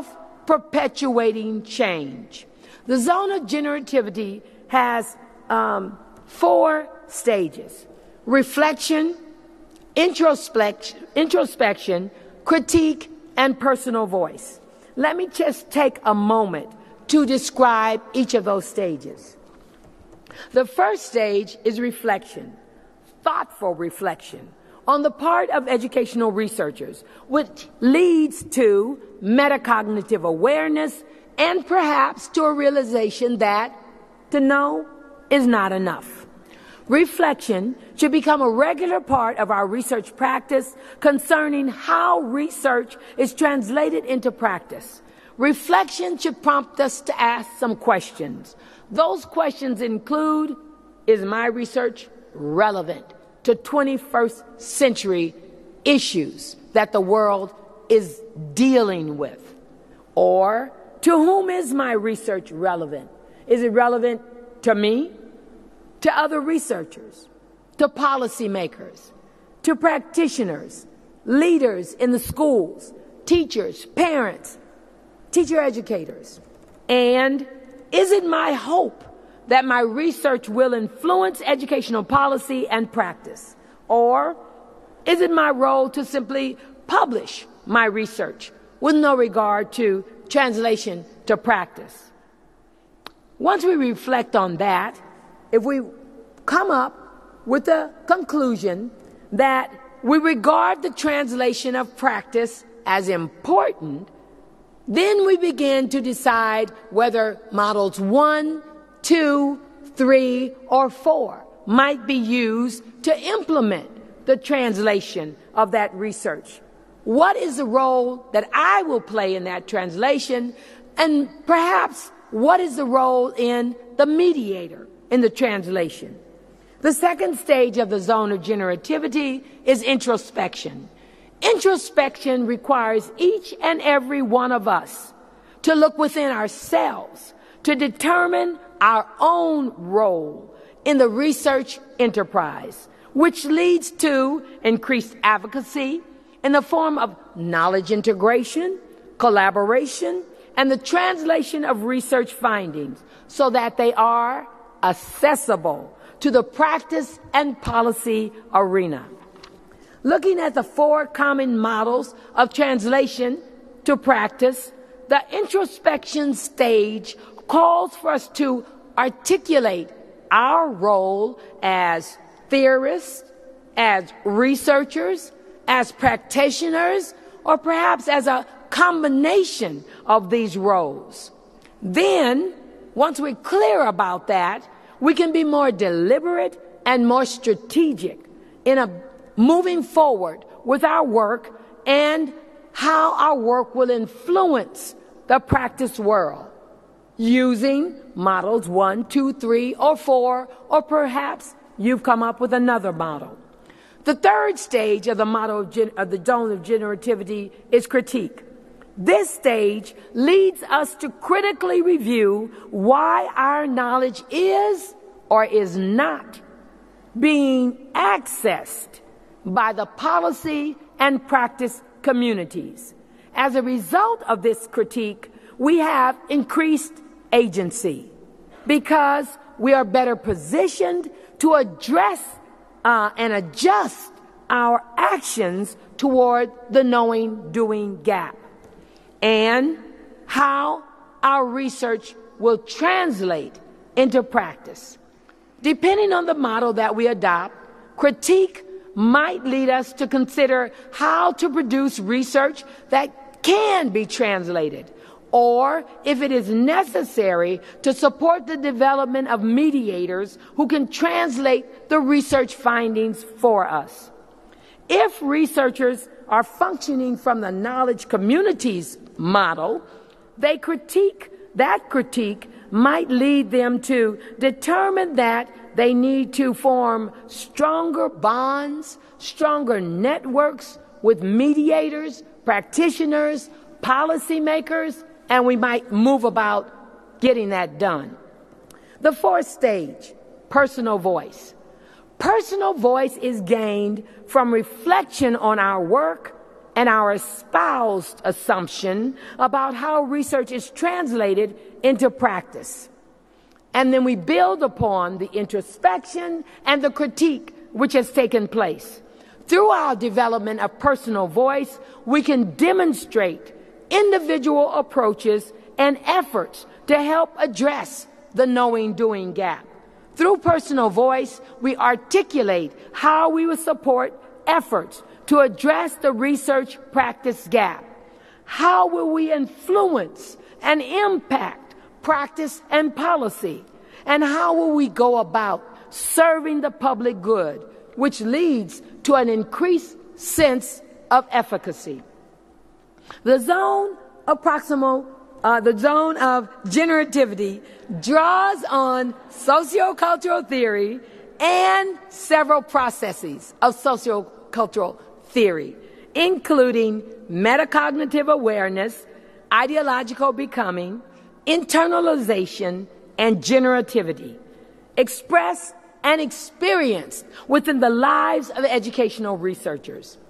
self-perpetuating change. The zone of generativity has um, four stages: reflection, introspection, introspection, critique, and personal voice. Let me just take a moment to describe each of those stages. The first stage is reflection, thoughtful reflection on the part of educational researchers, which leads to metacognitive awareness and perhaps to a realization that to know is not enough. Reflection should become a regular part of our research practice concerning how research is translated into practice. Reflection should prompt us to ask some questions. Those questions include, is my research relevant to twenty-first century issues that the world is dealing with? Or, to whom is my research relevant? Is it relevant to me, to other researchers, to policymakers, to practitioners, leaders in the schools, teachers, parents, teacher educators? And is it my hope that my research will influence educational policy and practice? Or is it my role to simply publish my research with no regard to translation to practice? Once we reflect on that, if we come up with the conclusion that we regard the translation of practice as important, then we begin to decide whether models one, two, three, or four might be used to implement the translation of that research. What is the role that I will play in that translation? And perhaps what is the role in the mediator in the translation? The second stage of the zone of generativity is introspection. Introspection requires each and every one of us to look within ourselves to determine our own role in the research enterprise, which leads to increased advocacy in the form of knowledge integration, collaboration, and the translation of research findings so that they are accessible to the practice and policy arena. Looking at the four common models of translation to practice, the introspection stage calls for us to articulate our role as theorists, as researchers, as practitioners, or perhaps as a combination of these roles. Then, once we're clear about that, we can be more deliberate and more strategic in a moving forward with our work and how our work will influence the practice world using models one, two, three, or four, or perhaps you've come up with another model. The third stage of the model of, gen- of the zone of generativity is critique. This stage leads us to critically review why our knowledge is or is not being accessed by the policy and practice communities. As a result of this critique, we have increased agency because we are better positioned to address uh, and adjust our actions toward the knowing-doing gap and how our research will translate into practice. Depending on the model that we adopt, critique might lead us to consider how to produce research that can be translated, or if it is necessary to support the development of mediators who can translate the research findings for us. If researchers are functioning from the knowledge communities model, they critique, that critique might lead them to determine that they need to form stronger bonds, stronger networks with mediators, practitioners, policymakers, and we might move about getting that done. The fourth stage, personal voice. Personal voice is gained from reflection on our work and our espoused assumption about how research is translated into practice. And then we build upon the introspection and the critique which has taken place. Through our development of personal voice, we can demonstrate individual approaches and efforts to help address the knowing-doing gap. Through personal voice, we articulate how we will support efforts to address the research practice gap. How will we influence and impact practice and policy? And how will we go about serving the public good, which leads to an increased sense of efficacy? The zone of proximal, uh, the zone of generativity draws on sociocultural theory and several processes of sociocultural theory, including metacognitive awareness, ideological becoming, internalization, and generativity, expressed and experienced within the lives of educational researchers.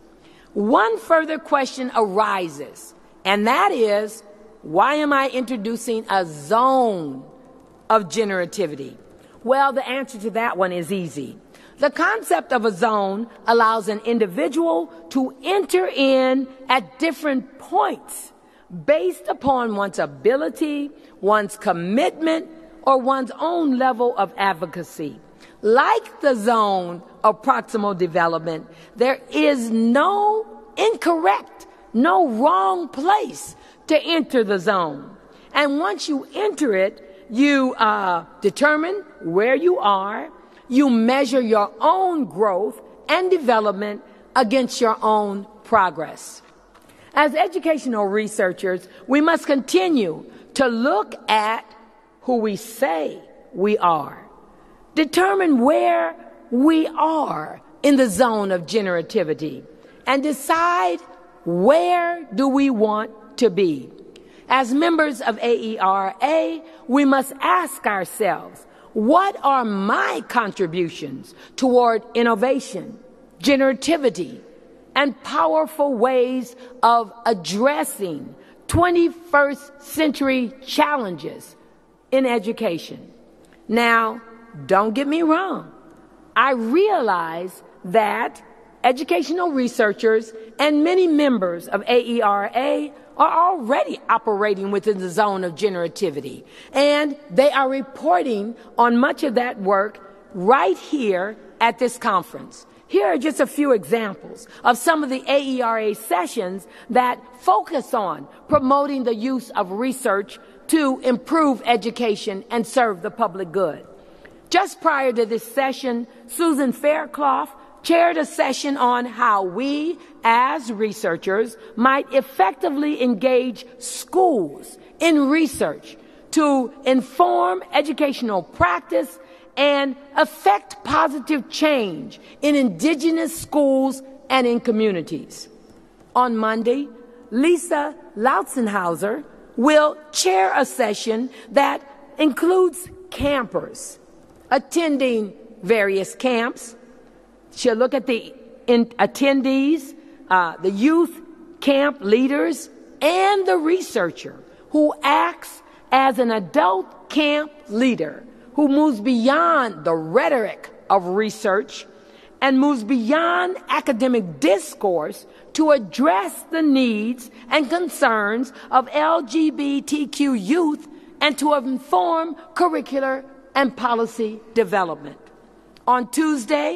One further question arises, and that is, why am I introducing a zone of generativity? Well, the answer to that one is easy. The concept of a zone allows an individual to enter in at different points based upon one's ability, one's commitment, or one's own level of advocacy. Like the zone of proximal development, there is no incorrect, no wrong place to enter the zone. And once you enter it, you uh, determine where you are, you measure your own growth and development against your own progress. As educational researchers, we must continue to look at who we say we are, determine where we are in the zone of generativity, and decide where do we want to be. As members of A E R A, we must ask ourselves, what are my contributions toward innovation, generativity, and powerful ways of addressing twenty-first century challenges in education? Now, don't get me wrong. I realize that educational researchers and many members of A E R A are already operating within the zone of generativity, and they are reporting on much of that work right here at this conference. Here are just a few examples of some of the A E R A sessions that focus on promoting the use of research to improve education and serve the public good. Just prior to this session, Susan Fairclough chaired a session on how we, as researchers, might effectively engage schools in research to inform educational practice and affect positive change in indigenous schools and in communities. On Monday, Lisa Lautzenhauser will chair a session that includes campers attending various camps. She'll look at the in attendees, uh, the youth camp leaders, and the researcher who acts as an adult camp leader who moves beyond the rhetoric of research and moves beyond academic discourse to address the needs and concerns of L G B T Q youth and to inform curricular and policy development. On Tuesday,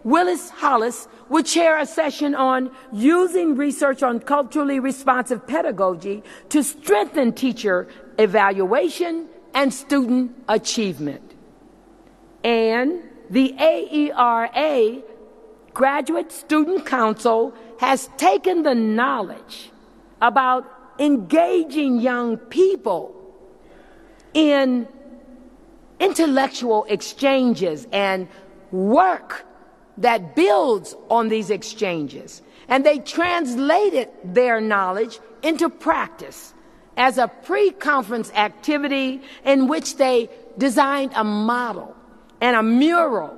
Willis Hollis will chair a session on using research on culturally responsive pedagogy to strengthen teacher evaluation and student achievement. And the A E R A, Graduate Student Council, has taken the knowledge about engaging young people in intellectual exchanges and work that builds on these exchanges. And they translated their knowledge into practice as a pre-conference activity in which they designed a model and a mural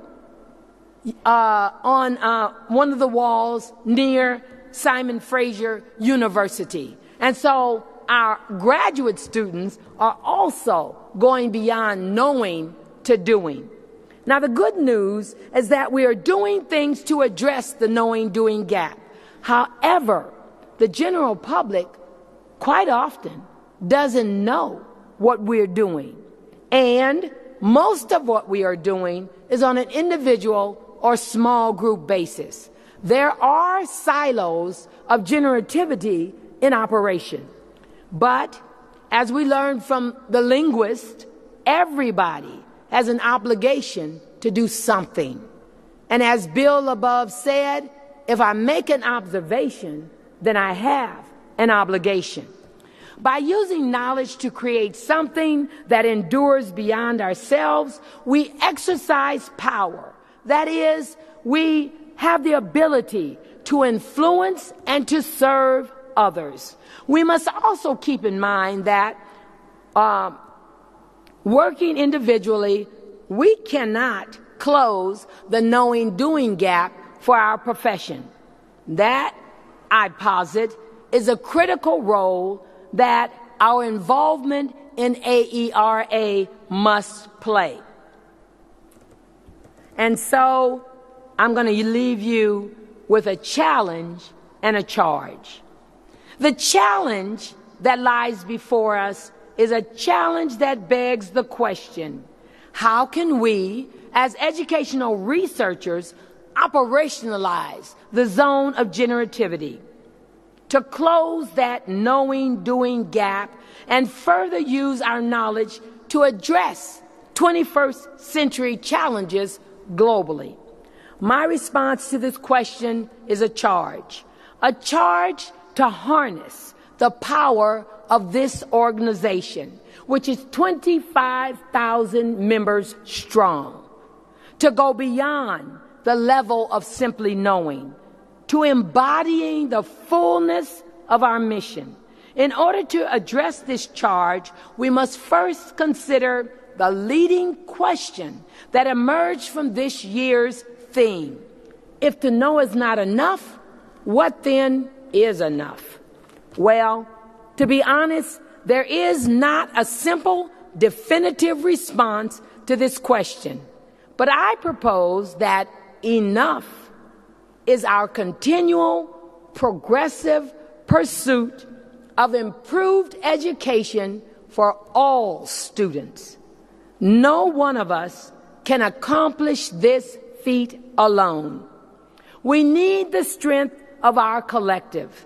uh, on uh, one of the walls near Simon Fraser University. And so our graduate students are also going beyond knowing to doing. Now, the good news is that we are doing things to address the knowing-doing gap. However, the general public quite often doesn't know what we're doing. And most of what we are doing is on an individual or small group basis. There are silos of generativity in operation. But as we learned from the linguist, everybody has an obligation to do something. And as Bill above said, if I make an observation, then I have an obligation. By using knowledge to create something that endures beyond ourselves, we exercise power. That is, we have the ability to influence and to serve others. We must also keep in mind that uh, working individually, we cannot close the knowing-doing gap for our profession. That, I posit, is a critical role that our involvement in A E R A must play. And so I'm going to leave you with a challenge and a charge. The challenge that lies before us is a challenge that begs the question, how can we, as educational researchers, operationalize the zone of generativity to close that knowing-doing gap and further use our knowledge to address twenty-first century challenges globally? My response to this question is a charge, a charge to harness the power of this organization, which is twenty-five thousand members strong, to go beyond the level of simply knowing, to embodying the fullness of our mission. In order to address this charge, we must first consider the leading question that emerged from this year's theme. If to know is not enough, what then is enough? Well, to be honest, there is not a simple, definitive response to this question. But I propose that enough is our continual, progressive pursuit of improved education for all students. No one of us can accomplish this feat alone. We need the strength of our collective.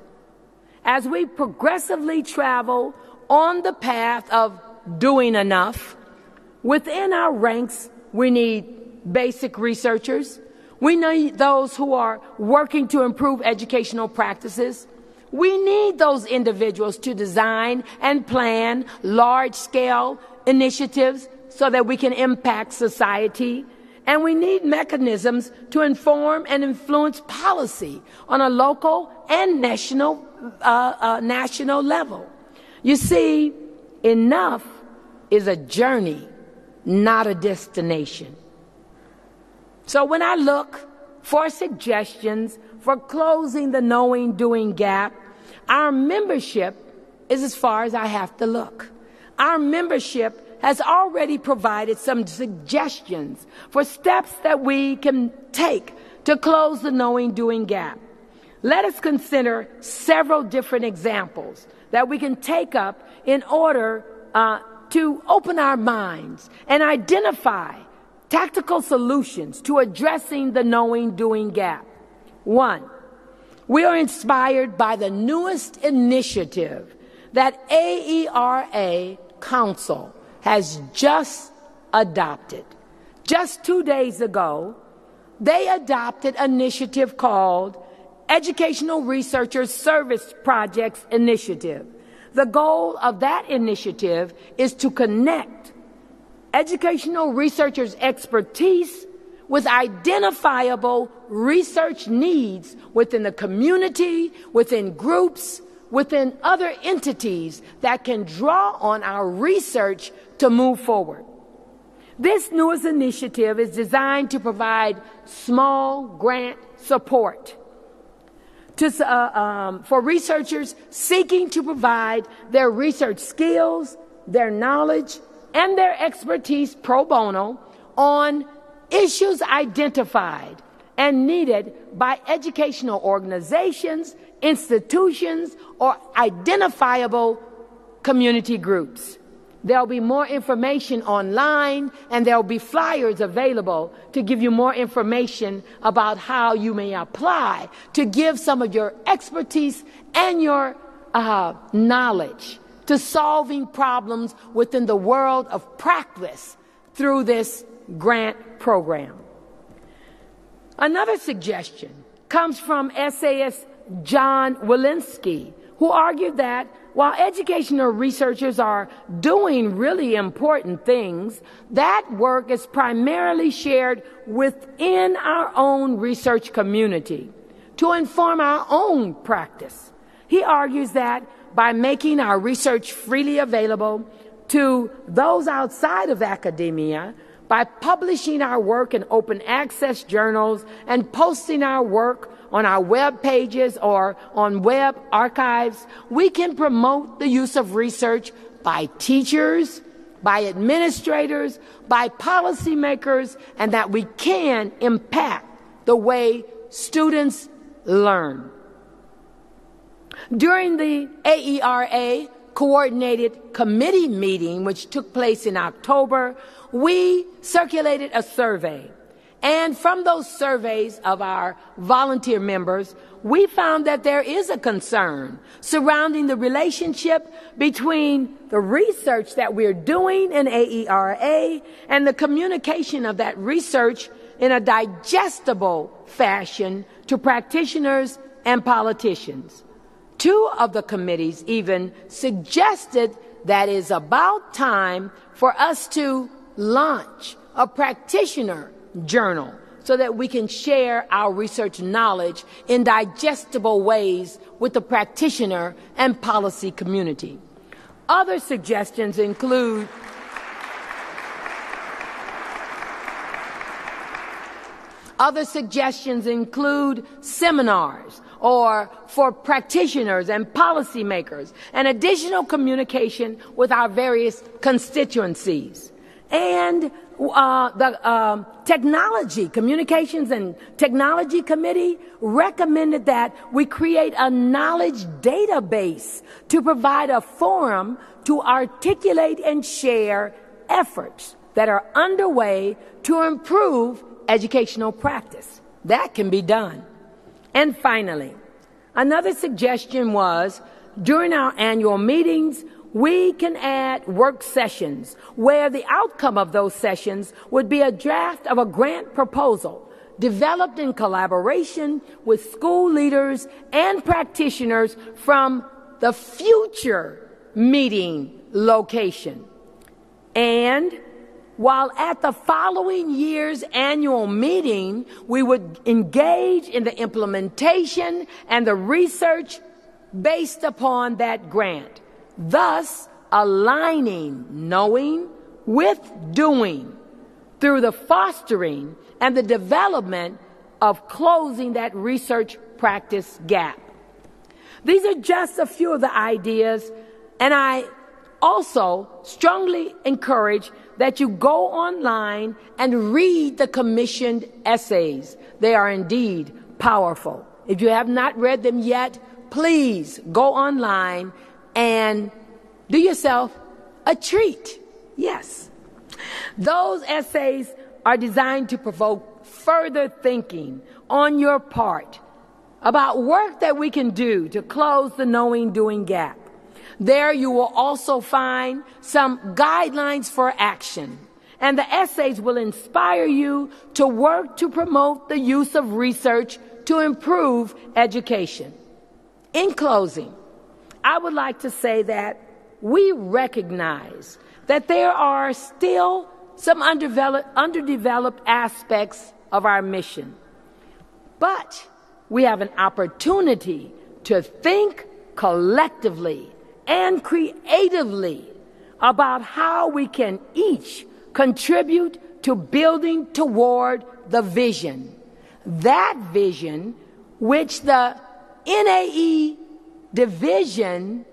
As we progressively travel on the path of doing enough, within our ranks, we need basic researchers. We need those who are working to improve educational practices. We need those individuals to design and plan large-scale initiatives so that we can impact society. And we need mechanisms to inform and influence policy on a local and national, uh, uh, national level. You see, enough is a journey, not a destination. So when I look for suggestions for closing the knowing-doing gap, our membership is as far as I have to look. Our membership has already provided some suggestions for steps that we can take to close the knowing-doing gap. Let us consider several different examples that we can take up in order uh, to open our minds and identify tactical solutions to addressing the knowing-doing gap. One, we are inspired by the newest initiative that A E R A Council has just adopted. Just two days ago, they adopted an initiative called Educational Researchers Service Projects Initiative. The goal of that initiative is to connect educational researchers' expertise with identifiable research needs within the community, within groups, within other entities that can draw on our research to move forward. This newest initiative is designed to provide small grant support to, uh, um, for researchers seeking to provide their research skills, their knowledge, and their expertise pro bono on issues identified and needed by educational organizations, institutions, or identifiable community groups. There'll be more information online, and there'll be flyers available to give you more information about how you may apply to give some of your expertise and your uh, knowledge to solving problems within the world of practice through this grant program. Another suggestion comes from essayist John Walensky, who argued that while educational researchers are doing really important things, that work is primarily shared within our own research community to inform our own practice. He argues that by making our research freely available to those outside of academia, by publishing our work in open access journals and posting our work on our web pages or on web archives, we can promote the use of research by teachers, by administrators, by policymakers, and that we can impact the way students learn. During the A E R A coordinated committee meeting, which took place in October, we circulated a survey. And from those surveys of our volunteer members, we found that there is a concern surrounding the relationship between the research that we're doing in A E R A and the communication of that research in a digestible fashion to practitioners and politicians. Two of the committees even suggested that it's about time for us to launch a practitioner journal so that we can share our research knowledge in digestible ways with the practitioner and policy community. Other suggestions include Other suggestions include seminars or for practitioners and policymakers and additional communication with our various constituencies. And uh, the uh, Technology, Communications and Technology Committee recommended that we create a knowledge database to provide a forum to articulate and share efforts that are underway to improve educational practice. That can be done. And finally, another suggestion was during our annual meetings, we can add work sessions where the outcome of those sessions would be a draft of a grant proposal developed in collaboration with school leaders and practitioners from the future meeting location. And while at the following year's annual meeting, we would engage in the implementation and the research based upon that grant, thus aligning knowing with doing through the fostering and the development of closing that research practice gap. These are just a few of the ideas, and I also strongly encourage that you go online and read the commissioned essays. They are indeed powerful. If you have not read them yet, please go online and do yourself a treat. Yes. Those essays are designed to provoke further thinking on your part about work that we can do to close the knowing-doing gap. There you will also find some guidelines for action, and the essays will inspire you to work to promote the use of research to improve education. In closing, I would like to say that we recognize that there are still some undeveloped, underdeveloped aspects of our mission, but we have an opportunity to think collectively and creatively about how we can each contribute to building toward the vision. That vision which the N A E division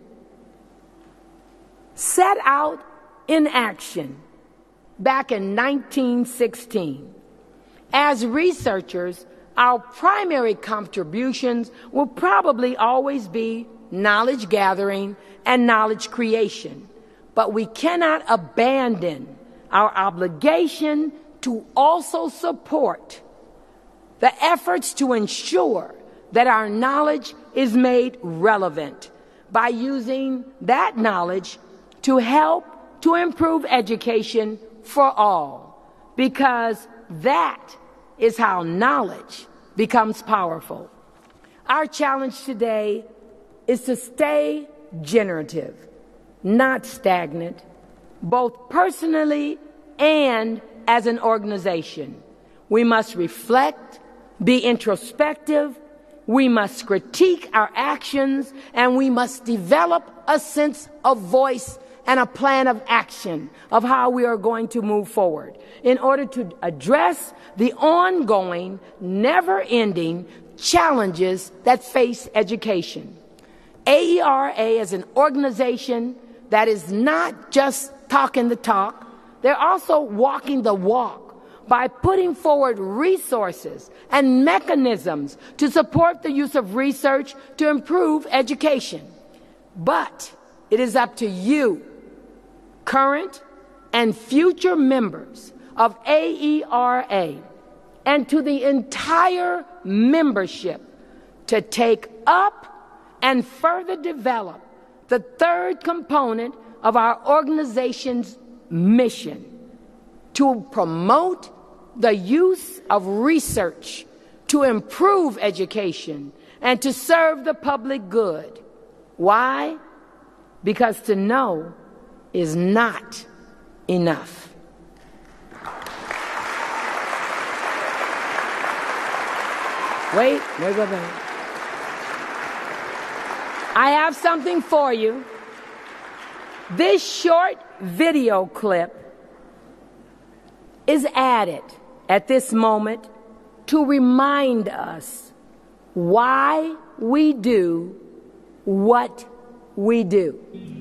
set out in action back in nineteen sixteen. As researchers, our primary contributions will probably always be knowledge gathering and knowledge creation, but we cannot abandon our obligation to also support the efforts to ensure that our knowledge is made relevant by using that knowledge to help to improve education for all, because that is how knowledge becomes powerful. Our challenge today is to stay generative, not stagnant, both personally and as an organization. We must reflect, be introspective, we must critique our actions, and we must develop a sense of voice and a plan of action of how we are going to move forward in order to address the ongoing, never-ending challenges that face education. A E R A is an organization that is not just talking the talk, they're also walking the walk by putting forward resources and mechanisms to support the use of research to improve education. But it is up to you, current and future members of A E R A, and to the entire membership to take up and further develop the third component of our organization's mission: to promote the use of research to improve education and to serve the public good. Why? Because to know is not enough. Wait, wait, wait, wait. I have something for you. This short video clip is added at this moment to remind us why we do what we do.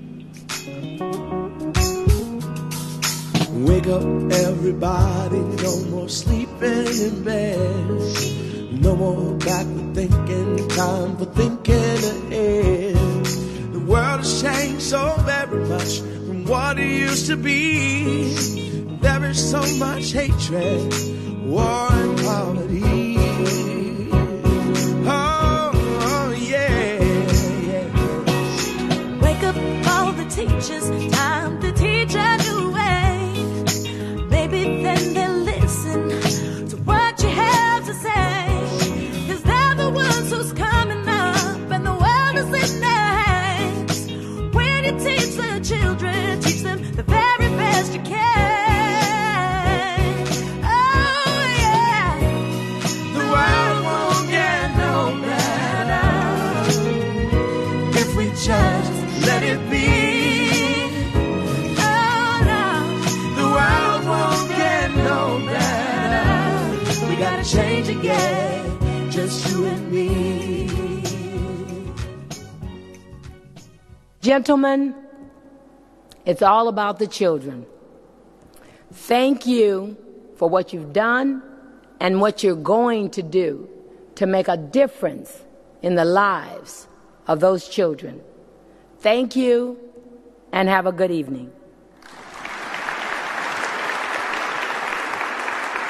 Wake up, everybody, no more sleeping in bed. No more backward thinking, time for thinking ahead. The world has changed so very much from what it used to be. There is so much hatred, war and poverty. Oh, oh yeah, yeah. Wake up all the teachers, time to teach a new way. Maybe then they'll listen to what you have to say. Cause they're the ones who's coming up and the world is in their hands. When you teach the children, teach them the very best you can. Just let it be. Oh no, the world won't get no better. We gotta change again, just you and me. Gentlemen, it's all about the children. Thank you for what you've done and what you're going to do to make a difference in the lives of those children. Thank you, and have a good evening.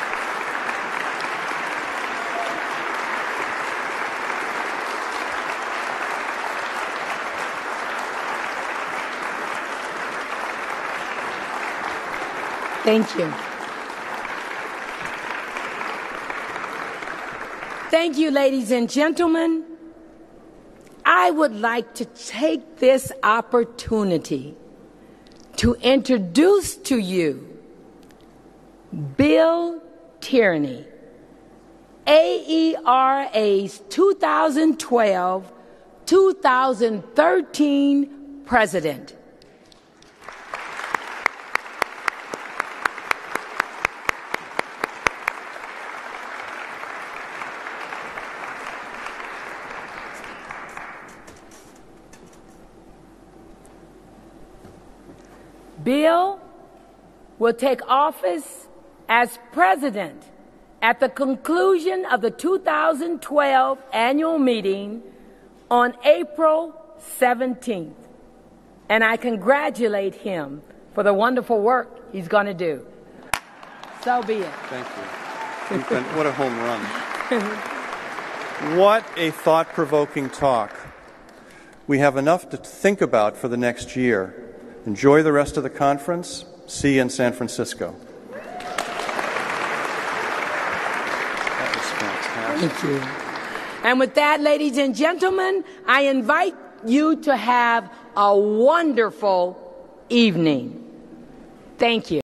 Thank you. Thank you, ladies and gentlemen. I would like to take this opportunity to introduce to you Bill Tierney, A E R A's two thousand twelve to two thousand thirteen President. Bill will take office as president at the conclusion of the two thousand twelve annual meeting on April seventeenth. And I congratulate him for the wonderful work he's going to do. So be it. Thank you. You've been, what a home run. What a thought-provoking talk. We have enough to think about for the next year. Enjoy the rest of the conference. See you in San Francisco. That was fantastic. Thank you. And with that, ladies and gentlemen, I invite you to have a wonderful evening. Thank you.